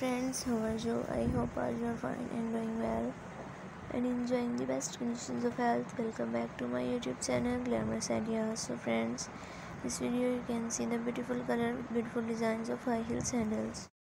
friends, how are you? I hope all you are fine and doing well and enjoying the best conditions of health. Welcome back to my YouTube channel Glamorous Ideas. So friends, this video you can see the beautiful color with beautiful designs of high heel sandals.